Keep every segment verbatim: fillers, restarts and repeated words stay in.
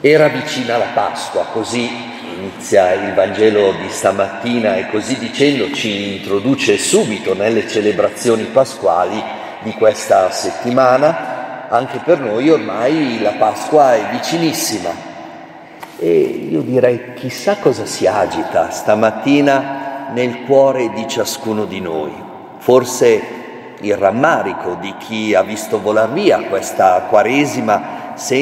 Era vicina la Pasqua, così inizia il Vangelo di stamattina e così dicendo ci introduce subito nelle celebrazioni pasquali di questa settimana. Anche per noi ormai la Pasqua è vicinissima e io direi chissà cosa si agita stamattina nel cuore di ciascuno di noi. Forse il rammarico di chi ha visto volar via questa Quaresima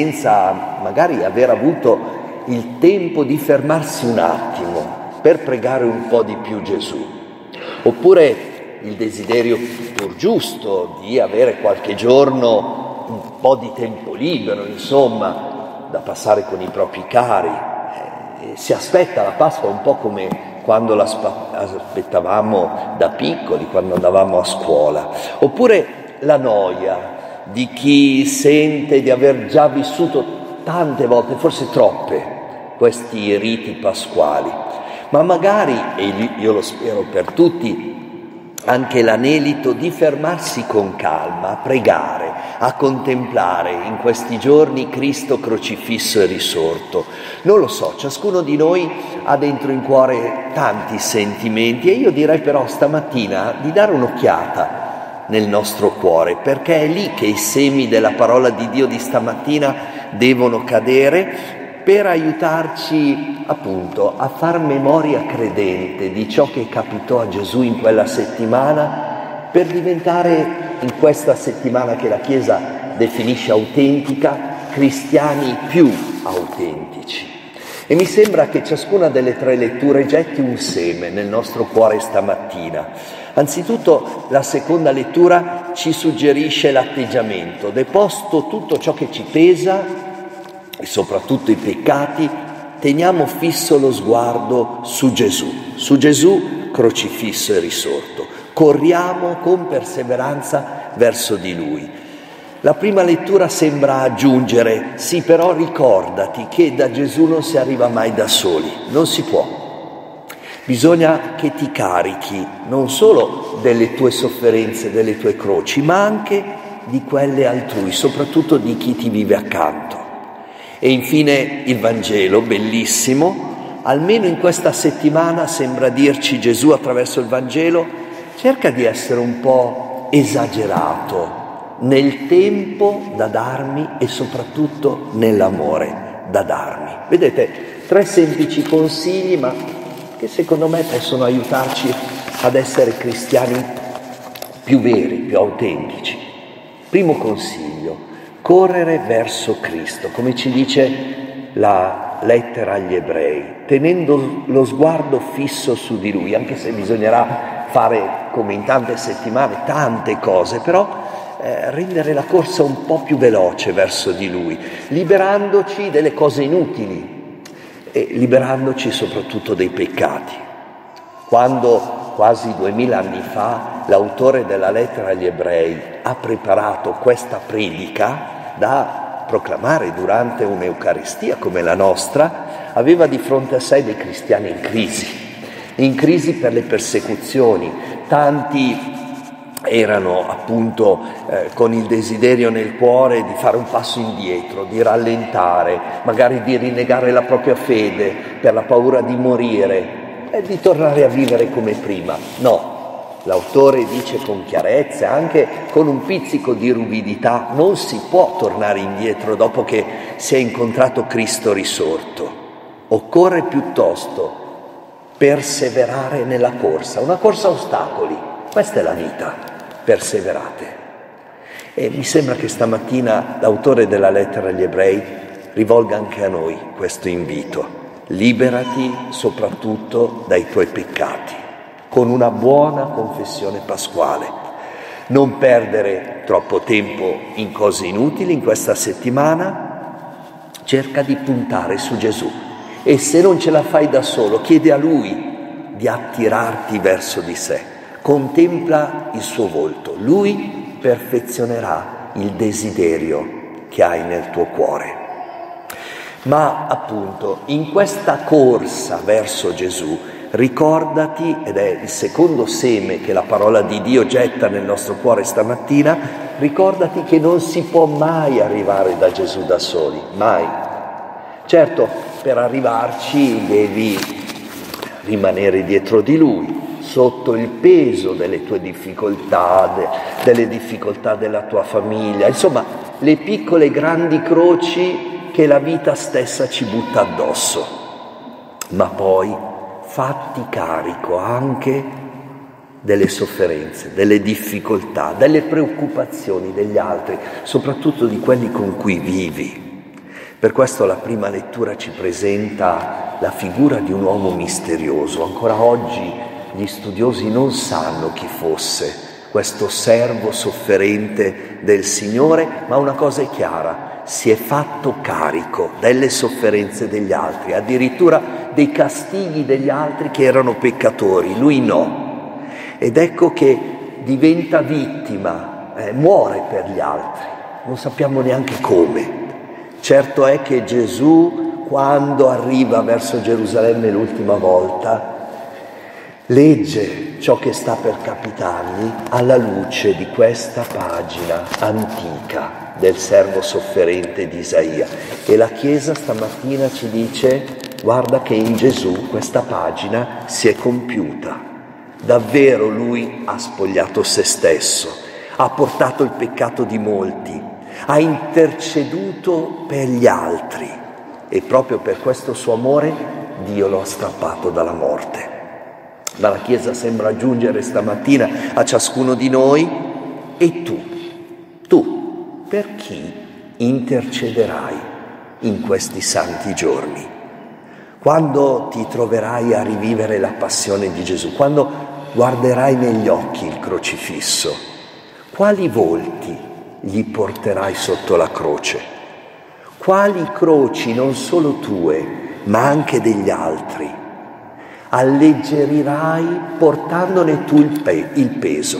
senza magari aver avuto il tempo di fermarsi un attimo per pregare un po' di più Gesù, oppure il desiderio pur giusto di avere qualche giorno un po' di tempo libero, insomma, da passare con i propri cari. Eh, si aspetta la Pasqua un po' come quando la aspettavamo da piccoli, quando andavamo a scuola, oppure la noia di chi sente di aver già vissuto tante volte, forse troppe, questi riti pasquali, ma magari, e io lo spero per tutti, anche l'anelito di fermarsi con calma, a pregare, a contemplare in questi giorni Cristo crocifisso e risorto. Non lo so, ciascuno di noi ha dentro in cuore tanti sentimenti e io direi però stamattina di dare un'occhiata nel nostro cuore, perché è lì che i semi della parola di Dio di stamattina devono cadere per aiutarci appunto a far memoria credente di ciò che capitò a Gesù in quella settimana, per diventare in questa settimana che la Chiesa definisce autentica, cristiani più autentici. E mi sembra che ciascuna delle tre letture getti un seme nel nostro cuore stamattina. Anzitutto la seconda lettura ci suggerisce l'atteggiamento, deposto tutto ciò che ci pesa e soprattutto i peccati, teniamo fisso lo sguardo su Gesù, su Gesù crocifisso e risorto. Corriamo con perseveranza verso di Lui. La prima lettura sembra aggiungere, sì, però ricordati che da Gesù non si arriva mai da soli, non si può. Bisogna che ti carichi non solo delle tue sofferenze, delle tue croci, ma anche di quelle altrui, soprattutto di chi ti vive accanto. E infine il Vangelo, bellissimo, almeno in questa settimana sembra dirci Gesù attraverso il Vangelo, cerca di essere un po' esagerato nel tempo da darmi e soprattutto nell'amore da darmi. Vedete, tre semplici consigli, ma che secondo me possono aiutarci ad essere cristiani più veri, più autentici. Primo consiglio, correre verso Cristo, come ci dice la lettera agli Ebrei, tenendo lo sguardo fisso su di Lui, anche se bisognerà fare, come in tante settimane, tante cose, però eh, rendere la corsa un po' più veloce verso di Lui, liberandoci delle cose inutili, e liberandoci soprattutto dei peccati. Quando quasi duemila anni fa l'autore della lettera agli Ebrei ha preparato questa predica da proclamare durante un'Eucaristia come la nostra, aveva di fronte a sé dei cristiani in crisi, in crisi per le persecuzioni. Tanti erano appunto eh, con il desiderio nel cuore di fare un passo indietro, di rallentare, magari di rinnegare la propria fede per la paura di morire e di tornare a vivere come prima. No, l'autore dice con chiarezza, anche con un pizzico di ruvidità, non si può tornare indietro dopo che si è incontrato Cristo risorto. Occorre piuttosto perseverare nella corsa, una corsa a ostacoli. Questa è la vita. Perseverate. E mi sembra che stamattina l'autore della lettera agli Ebrei rivolga anche a noi questo invito. Liberati soprattutto dai tuoi peccati, con una buona confessione pasquale. Non perdere troppo tempo in cose inutili in questa settimana, cerca di puntare su Gesù e se non ce la fai da solo, chiede a Lui di attirarti verso di sé. Contempla il suo volto, Lui perfezionerà il desiderio che hai nel tuo cuore. Ma appunto in questa corsa verso Gesù ricordati, ed è il secondo seme che la parola di Dio getta nel nostro cuore stamattina, ricordati che non si può mai arrivare da Gesù da soli, mai. Certo, per arrivarci devi rimanere dietro di Lui, sotto il peso delle tue difficoltà, de, delle difficoltà della tua famiglia, insomma, le piccole e grandi croci che la vita stessa ci butta addosso. Ma poi fatti carico anche delle sofferenze, delle difficoltà, delle preoccupazioni degli altri, soprattutto di quelli con cui vivi. Per questo la prima lettura ci presenta la figura di un uomo misterioso. Ancora oggi gli studiosi non sanno chi fosse questo servo sofferente del Signore, ma una cosa è chiara: si è fatto carico delle sofferenze degli altri, addirittura dei castighi degli altri che erano peccatori, lui no. Ed ecco che diventa vittima, eh, muore per gli altri, non sappiamo neanche come. Certo è che Gesù, quando arriva verso Gerusalemme l'ultima volta, legge ciò che sta per capitargli alla luce di questa pagina antica del servo sofferente di Isaia. E la Chiesa stamattina ci dice: guarda che in Gesù questa pagina si è compiuta. Davvero lui ha spogliato se stesso, ha portato il peccato di molti, ha interceduto per gli altri e proprio per questo suo amore Dio lo ha strappato dalla morte. Ma la Chiesa sembra aggiungere stamattina a ciascuno di noi: e tu, tu, per chi intercederai in questi santi giorni? Quando ti troverai a rivivere la passione di Gesù, quando guarderai negli occhi il crocifisso, quali volti gli porterai sotto la croce? Quali croci, non solo tue, ma anche degli altri, alleggerirai portandone tu il, pe- il peso?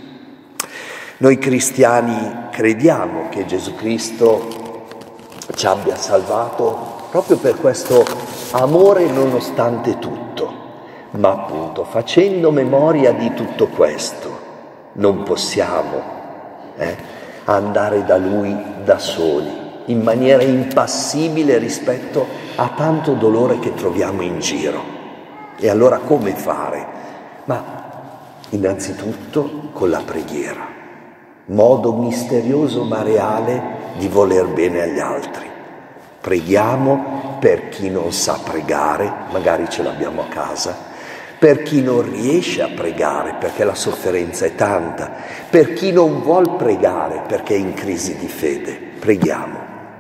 Noi cristiani crediamo che Gesù Cristo ci abbia salvato proprio per questo amore nonostante tutto, ma appunto facendo memoria di tutto questo non possiamo eh, andare da Lui da soli, in maniera impassibile rispetto a tanto dolore che troviamo in giro. E allora come fare? Ma innanzitutto con la preghiera, modo misterioso ma reale di voler bene agli altri. Preghiamo per chi non sa pregare, magari ce l'abbiamo a casa, per chi non riesce a pregare perché la sofferenza è tanta, per chi non vuol pregare perché è in crisi di fede. Preghiamo.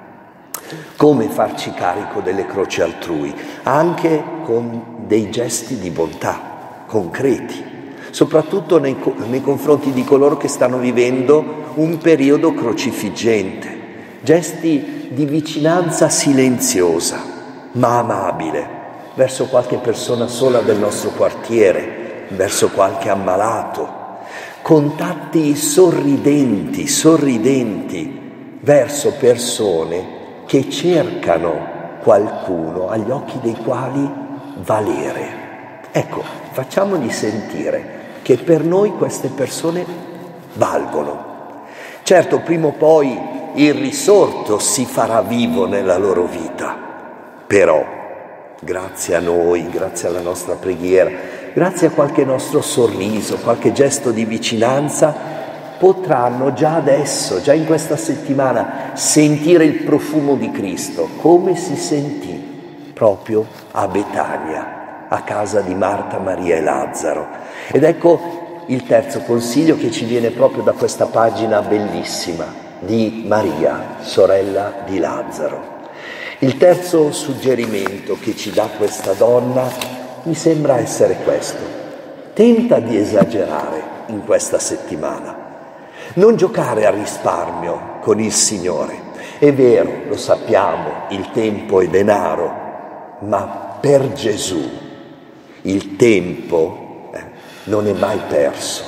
Come farci carico delle croci altrui? Anche con dei gesti di bontà concreti, soprattutto nei, nei confronti di coloro che stanno vivendo un periodo crocifiggente. Gesti di vicinanza silenziosa, ma amabile, verso qualche persona sola del nostro quartiere, verso qualche ammalato. Contatti sorridenti, sorridenti, verso persone che cercano qualcuno agli occhi dei quali valere. Ecco, facciamogli sentire che per noi queste persone valgono. Certo, prima o poi il risorto si farà vivo nella loro vita, però grazie a noi, grazie alla nostra preghiera, grazie a qualche nostro sorriso, qualche gesto di vicinanza, potranno già adesso, già in questa settimana, sentire il profumo di Cristo, come si sentì proprio a Betania, a casa di Marta, Maria e Lazzaro. Ed ecco il terzo consiglio che ci viene proprio da questa pagina bellissima di Maria, sorella di Lazzaro. Il terzo suggerimento che ci dà questa donna mi sembra essere questo: tenta di esagerare in questa settimana, non giocare a risparmio con il Signore. È vero, lo sappiamo, il tempo è denaro, ma per Gesù il tempo eh, non è mai perso.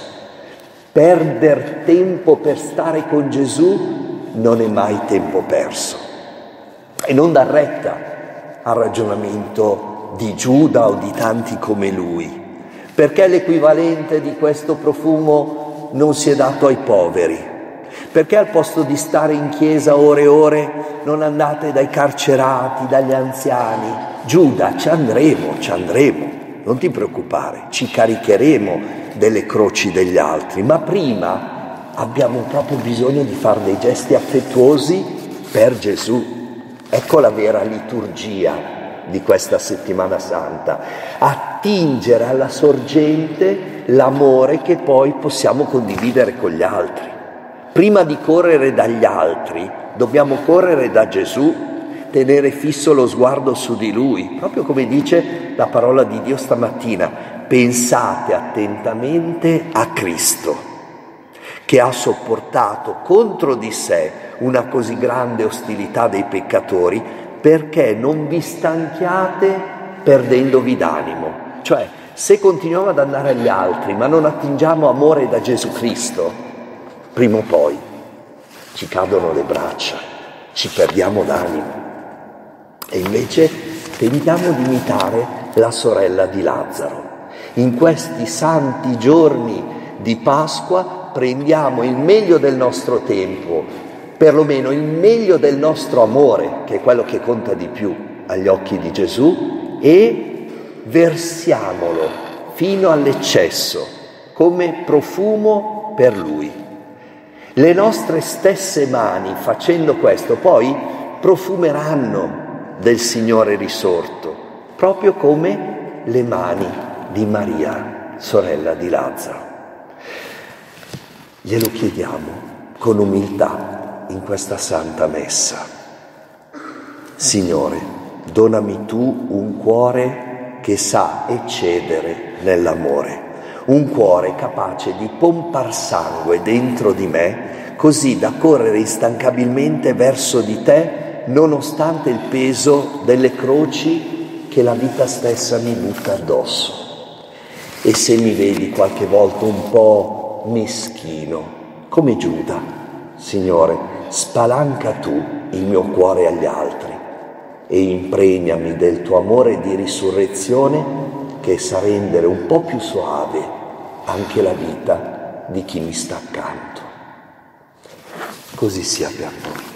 Perder tempo per stare con Gesù non è mai tempo perso. E non dar retta al ragionamento di Giuda o di tanti come lui, perché l'equivalente di questo profumo non si è dato ai poveri, Perché al posto di stare in chiesa ore e ore non andate dai carcerati, dagli anziani? Giuda, ci andremo, ci andremo, non ti preoccupare, ci caricheremo delle croci degli altri, ma prima abbiamo proprio bisogno di fare dei gesti affettuosi per Gesù. Ecco la vera liturgia di questa settimana santa, attingere alla sorgente l'amore che poi possiamo condividere con gli altri. Prima di correre dagli altri, dobbiamo correre da Gesù, tenere fisso lo sguardo su di Lui, proprio come dice la parola di Dio stamattina: pensate attentamente a Cristo, che ha sopportato contro di sé una così grande ostilità dei peccatori, perché non vi stanchiate perdendovi d'animo. Cioè, se continuiamo ad andare agli altri ma non attingiamo amore da Gesù Cristo, prima o poi ci cadono le braccia, ci perdiamo d'animo. E invece tentiamo di imitare la sorella di Lazzaro. In questi santi giorni di Pasqua prendiamo il meglio del nostro tempo, perlomeno il meglio del nostro amore, che è quello che conta di più agli occhi di Gesù, e versiamolo fino all'eccesso come profumo per Lui. Le nostre stesse mani, facendo questo, poi profumeranno del Signore risorto, proprio come le mani di Maria, sorella di Lazzaro. Glielo chiediamo con umiltà in questa Santa Messa. Signore, donami tu un cuore che sa eccedere nell'amore, un cuore capace di pompar sangue dentro di me, così da correre instancabilmente verso di te, nonostante il peso delle croci che la vita stessa mi butta addosso. E se mi vedi qualche volta un po' meschino, come Giuda, Signore, spalanca tu il mio cuore agli altri e impregnami del tuo amore di risurrezione, che sa rendere un po' più suave anche la vita di chi mi sta accanto. Così sia per noi.